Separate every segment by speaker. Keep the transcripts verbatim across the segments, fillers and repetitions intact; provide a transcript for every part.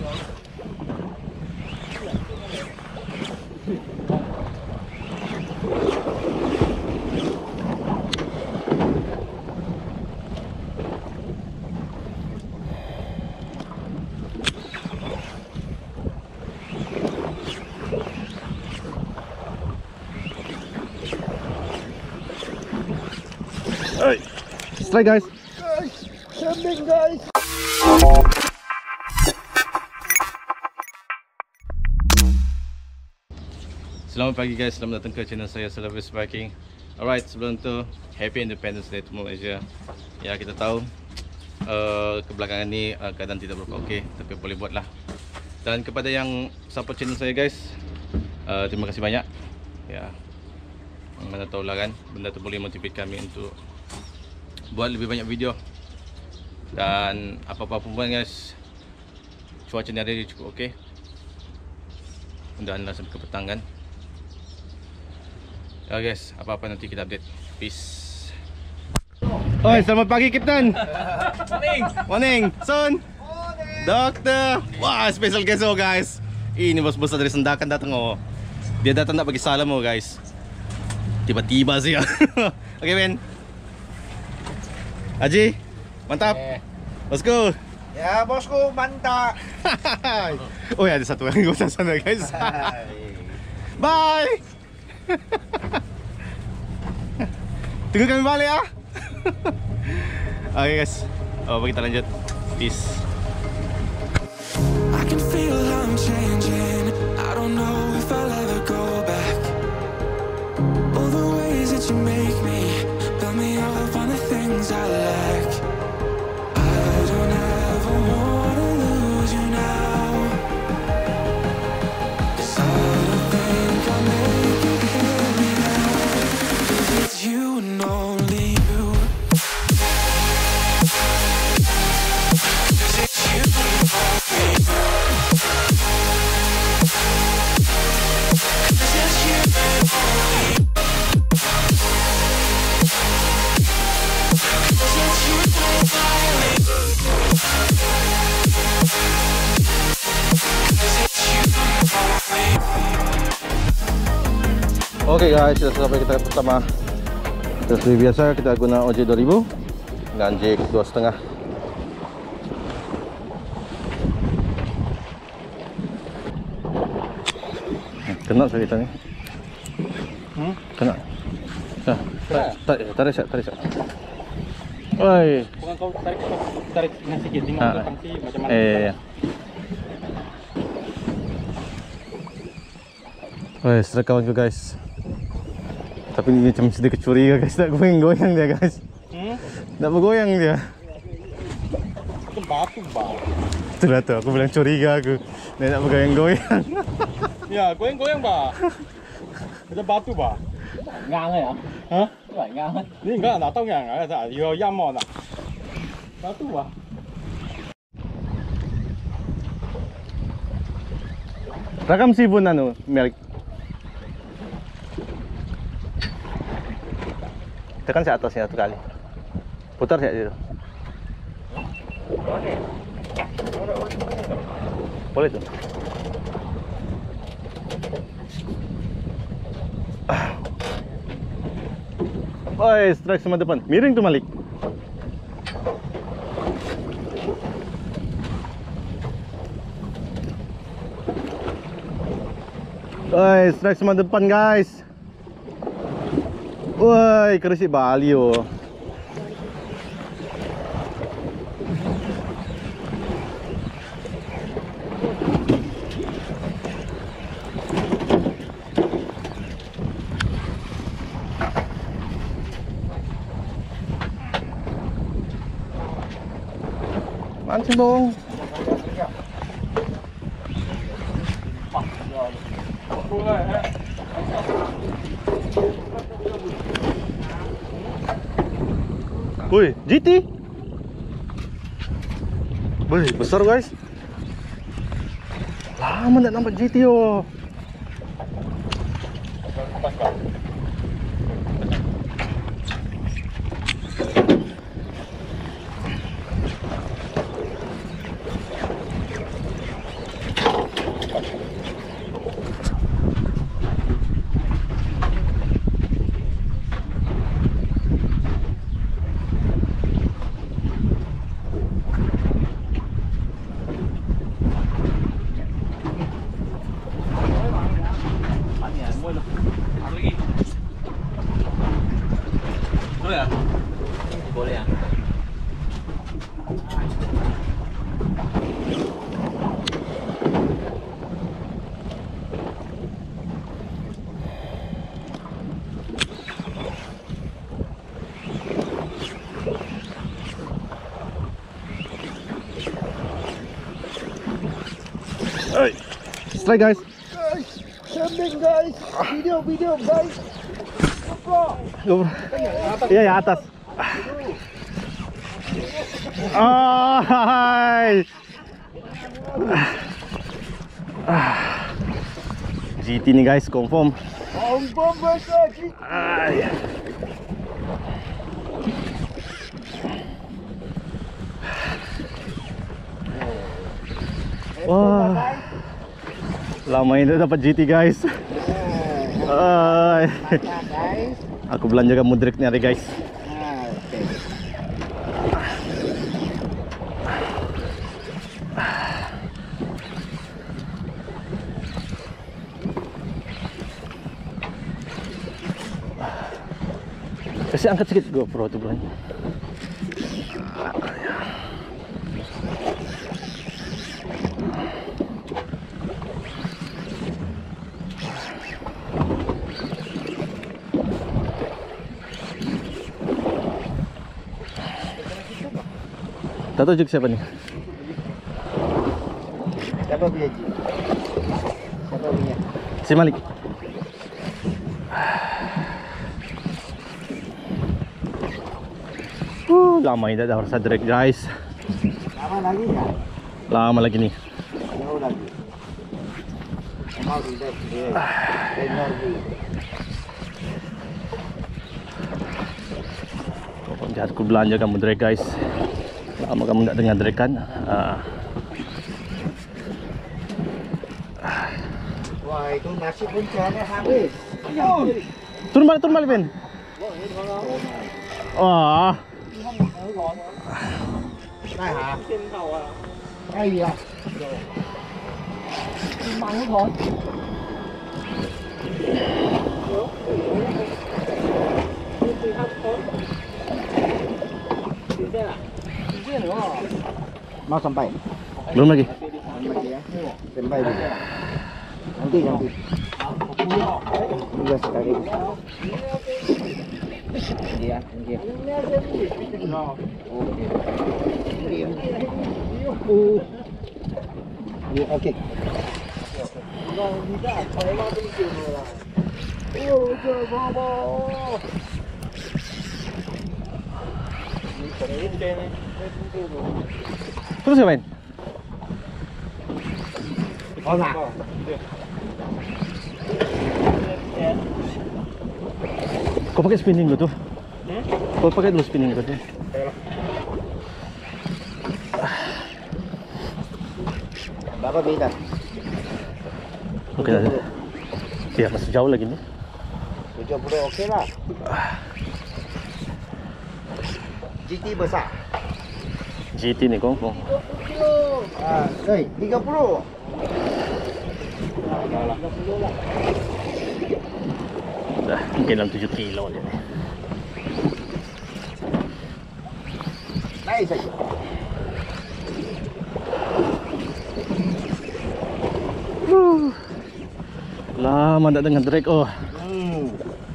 Speaker 1: Strike guys.
Speaker 2: Guys, sending guys.
Speaker 1: Selamat pagi guys, selamat datang ke channel saya Celebrity Biking. Alright, sebelum tu Happy Independence Day to Malaysia. Ya, kita tahu uh, kebelakangan ni uh, keadaan tidak berapa okey, tapi boleh buat lah. Dan kepada yang support channel saya guys, uh, terima kasih banyak. Ya, mana tahu lah kan, benda tu boleh motivate kami untuk buat lebih banyak video. Dan apa-apa pun guys, cuaca ni hari ni cukup okey. Mudah-mudahan sampai ke petang kan. Ya guys, apa-apa nanti kita update. Peace. Oi, selamat pagi Kapten.
Speaker 2: Morning.
Speaker 1: Morning, Son. Doktor. Wah, special guest oh guys. Ini bos besar dari Sendakan datang oh. Dia datang nak bagi salam oh guys. Tiba-tiba sih ya. Oke Ben. Haji, mantap.
Speaker 2: Eh.
Speaker 1: Bosku.
Speaker 2: Ya bosku, mantap.
Speaker 1: Oh ya, ada satu lagi di sana guys. Bye. Tunggu kami balik ya. Oke guys, oh kita lanjut. Peace.
Speaker 3: I can feel I'm changing. I don't know if I'll ever go back. All the ways that you make me, build me up on the things I lack. I don't ever wanna lose you now, 'cause I don't think I'll make it hear me now. 'Cause it's you and only you. 'Cause it's you and only you. 'Cause it's you and only you.
Speaker 1: Oke okay guys, sudah sampai kita pertama. Seperti biasa kita guna O J dua ribu dengan J X dua setengah. Kena saya kita ni. Hmm? Kena. Nah, tarik, tarik set, tarik set. Oi.
Speaker 2: Bukan kau tarik tarik nasi sikit tengok
Speaker 1: Ah.
Speaker 2: belakang si macam mana.
Speaker 1: Eh. Ya. Oi, strike kawanku guys. Tapi ini macam sedikit curiga guys, tak goyang-goyang dia guys.
Speaker 2: Hmm?
Speaker 1: Tak bergoyang dia.
Speaker 2: Itu batu bah.
Speaker 1: Itulah tu, aku bilang curiga aku. Dia nak bergoyang-goyang.
Speaker 2: Ya, goyang-goyang bah. Ada batu bah. Ngang ya? Hah? Enggak ngang. Ni enggak nak tahu ngang ah, tak. Yo yam mo nak. Batu bah.
Speaker 1: Rakam sibun anu, Melik. Tekan saya atasnya satu kali. Putar saya situ. Boleh tuh. Oi, strike sama depan. Miring tuh Malik. Oi, strike sama depan guys. Woi, kerisik Bali oh. Mancing dong. Woi, G T. Woi, besar guys. Lama tak nampak G T oh. Strike guys.
Speaker 4: Camping guys, video video guys.
Speaker 1: GoPro. Iya ya atas. Ay. G T nih guys, confirm.
Speaker 4: Confirm besar G T.
Speaker 1: Ay. Wah, lama ini dapat G T guys. Ay. Aku belanja kamu direct nih guys. Kasih angkat sedikit GoPro tuh belanja. Tahu juga siapa nih?
Speaker 4: Siapa punya G? Siapa punya?
Speaker 1: Si Malik. Uh, lama ini dah harus direct guys.
Speaker 4: Lama lagi ya?
Speaker 1: Lama lagi nih.
Speaker 4: Jauh lagi. Mau tidak? Energi.
Speaker 1: Kau jahat ku belanja kamu direct guys. Lama kamu nggak dengar direct kan? Uh.
Speaker 4: Wah itu nasi pun caranya habis.
Speaker 1: Turun balik, turun balik Ben. Wah.
Speaker 4: Đây hả? Đây gì à? Mặn thôi. Mau sampai?
Speaker 1: Belum lagi.
Speaker 4: Sampai dulu. Nanti nanti. Juga sekali. Iya, iya. Iya, oke.
Speaker 1: Terus ngapain?
Speaker 4: Oh, nah.
Speaker 1: Kau pakai spinning gua tuh? Hmm? Kau pakai dulu spinning gua tuh?
Speaker 4: Berapa beda?
Speaker 1: Oke aja. Iya masih jauh lagi nih.
Speaker 4: tujuh puluh oke lah. G T besar.
Speaker 1: G T nih kongkong.
Speaker 4: Ah, eh, tiga puluh.
Speaker 1: Udah mungkin dalam tujuh kilo dia nih.
Speaker 4: Naik saja.
Speaker 1: Uh, lama tak dengar drag oh.
Speaker 4: Hmm.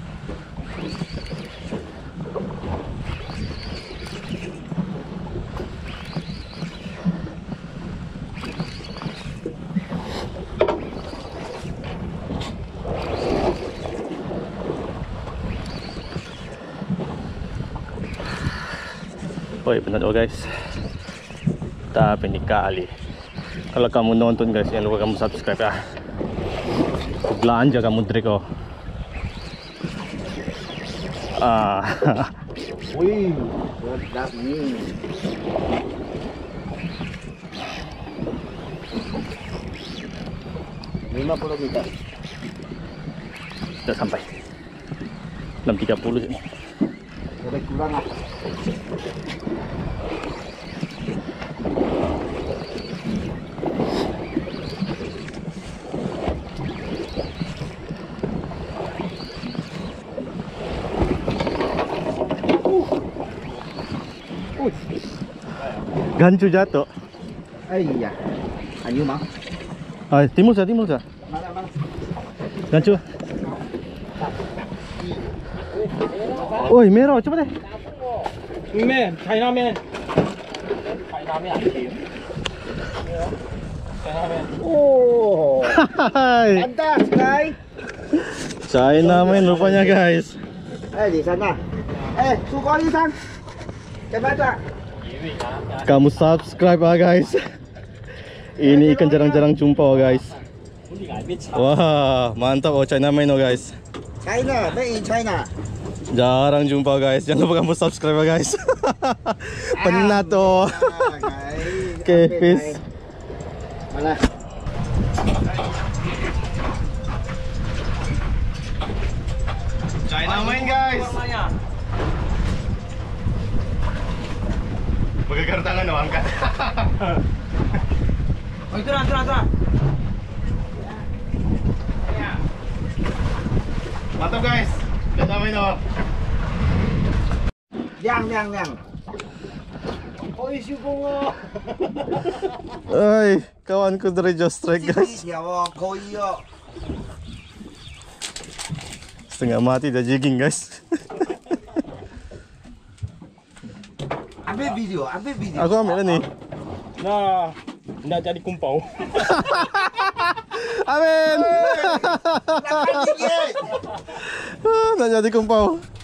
Speaker 1: Oi, benar oh guys. Tapi ini kali. Kalau kamu nonton guys, jangan lupa kamu subscribe ya. Belanja kamu drag oh. Ah.
Speaker 4: Wih, sedap nih. lima puluh meter.
Speaker 1: Sudah sampai. enam tiga puluh ini.
Speaker 4: Lebih kurang lah.
Speaker 1: Gancu jatuh.
Speaker 4: Eh iya. Ayo mang.
Speaker 1: Ah, timur sah, timur sah.
Speaker 4: Mana mana.
Speaker 1: Gancu. Oi, merah, coba deh.
Speaker 2: Men, China men. China men.
Speaker 4: Oh,
Speaker 1: Hai.
Speaker 4: pantas, guys.
Speaker 1: China main rupanya guys.
Speaker 4: Eh, di sana. Eh, Sukoli sang. Coba tak?
Speaker 1: Kamu subscribe ah guys. Ini ikan jarang-jarang jumpa oh, guys. Wah, mantap oh China main oh guys.
Speaker 4: China, made in China.
Speaker 1: Jarang jumpa guys. Jangan lupa kamu subscribe ah guys. Penat oh. Oke, peace.
Speaker 4: Mana?
Speaker 1: China main guys. Bergegar tangan dong angkat.
Speaker 2: Oh, itu nanti nanti.
Speaker 1: Mantap guys. China main oh.
Speaker 4: Liang, liang, liang. Oh, isu bunga.
Speaker 1: Oi, kawanku dari Just Strike guys.
Speaker 4: Oh, koi yo.
Speaker 1: Setengah mati dah jigging guys.
Speaker 4: Ambil video, ambil video.
Speaker 1: Aku ambil nih.
Speaker 2: Nah, nak jadi kumpau.
Speaker 1: Amin.
Speaker 4: Lapan sikit.
Speaker 1: Nak jadi kumpau.